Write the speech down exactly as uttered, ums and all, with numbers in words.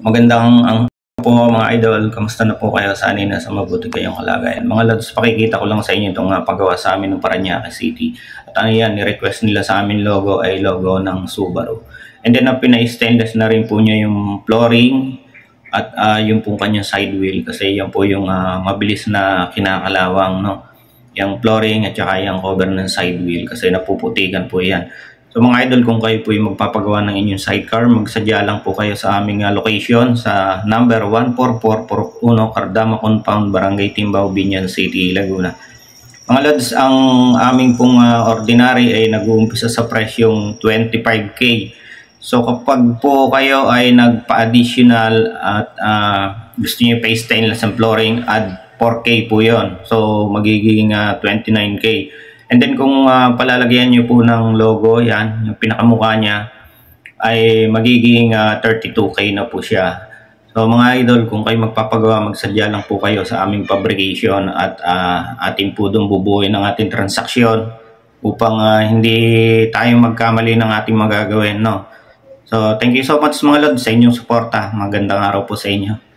Magandang ang po mga idol, kamusta na po kayo? Sana nasa mabuti kayong kalagayan. Mga lads, pakikita ko lang sa inyo itong uh, paggawa sa amin ng Parañaque City. At ano yan, ni-request nila sa amin logo ay logo ng Subaru. And then uh, pina-stainless na rin po niya yung flooring at uh, yung po kanyang side wheel kasi yan po yung uh, mabilis na kinakalawang, no? Yung flooring at saka yung cover ng side wheel kasi napuputikan po yan. So mga idol, kung kayo po yung magpapagawa ng inyong sidecar, magsadya lang po kayo sa aming uh, location sa number one four four four one Cardama Compound, Barangay Timbao, Binyan City, Laguna. Mga lods, ang aming pong uh, ordinary ay nag-uumpisa sa presyong twenty-five K. So kapag po kayo ay nagpa-additional at uh, gusto niyo pa stainless and flooring, add four K po yon. So magiging uh, twenty-nine K. And then kung uh, palalagyan nyo po ng logo, yan, yung pinakamukha niya, ay magiging uh, thirty-two K na po siya. So mga idol, kung kayo magpapagawa, magsadya lang po kayo sa aming fabrication at uh, ating po doon bubuuin ang ating transaksyon upang uh, hindi tayo magkamali ng ating magagawin, no? So thank you so much mga lord sa inyong suporta. Magandang araw po sa inyo.